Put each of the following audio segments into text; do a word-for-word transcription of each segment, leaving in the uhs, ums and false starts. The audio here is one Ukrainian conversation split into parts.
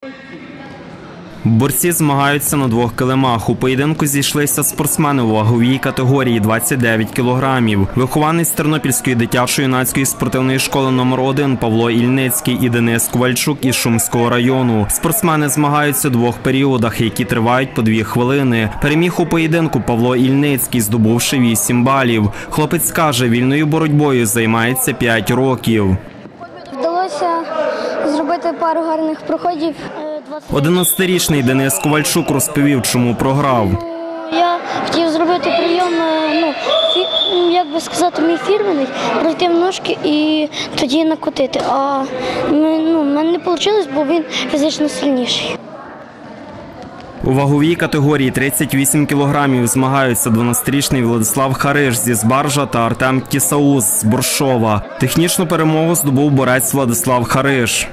Борці змагаються на двох килимах. У поєдинку зійшлися спортсмени у ваговій категорії двадцять дев'ять кілограмів. Вихованець Тернопільської дитячо-юнацької спортивної школи номер один Павло Ільницький і Денис Ковальчук із Шумського району. Спортсмени змагаються у двох періодах, які тривають по дві хвилини. Переміг у поєдинку Павло Ільницький, здобувши вісім балів. Хлопець каже, вільною боротьбою займається п'ять років. Вдалося зробити пару гарних проходів. одинадцятирічний Денис Ковальчук розповів, чому програв. Я хотів зробити прийом, ну, фі, як би сказати, мій фірменний, пройти в ножки і тоді накотити. А ну, в мене не вийшло, бо він фізично сильніший. У ваговій категорії тридцять вісім кілограмів змагаються дванадцятирічний Владислав Хариш зі Збаржа та Артем Кісауз з Борщова. Технічну перемогу здобув борець Владислав Хариш.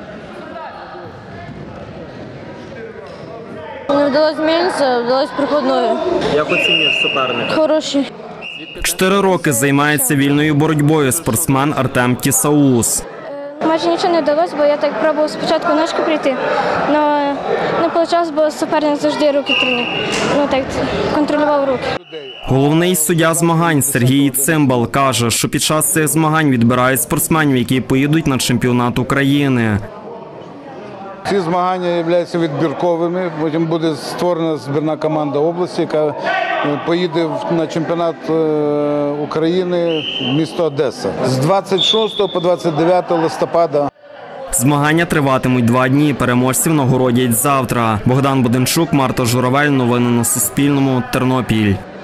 Не вдалося змінитися, вдалося проходною. Як оцінюєш суперника? Хороший. Чотири роки займається вільною боротьбою спортсмен Артем Кісауз. Майже нічого не вдалося, бо я так пробував спочатку ножки прийти, але не вийшло, бо суперник завжди руки тримав, ну так, контролював руки. Головний суддя змагань Сергій Цимбал каже, що під час цих змагань відбирають спортсменів, які поїдуть на чемпіонат України. Ці змагання являються відбірковими, потім буде створена збірна команда області, яка поїде на чемпіонат України в місто Одеса з двадцять шостого по двадцять дев'яте листопада. Змагання триватимуть два дні, переможців нагородять завтра. Богдан Буденчук, Марта Журавель. Новини на Суспільному. Тернопіль.